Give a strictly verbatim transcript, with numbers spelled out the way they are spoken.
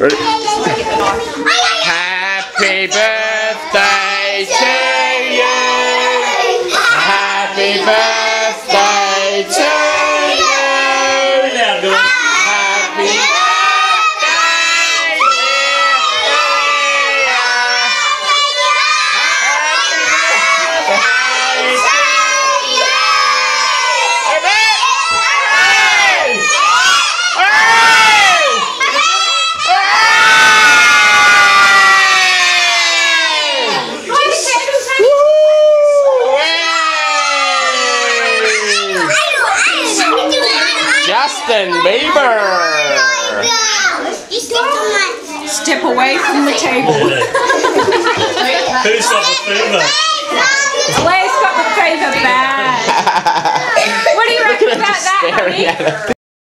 Ready? Happy birthday to you. Happy birthday to you. Happy birthday, Justin Bieber! Step away from the table. Who's got the fever? LeaLea's got the fever bad. What do you reckon about that, honey?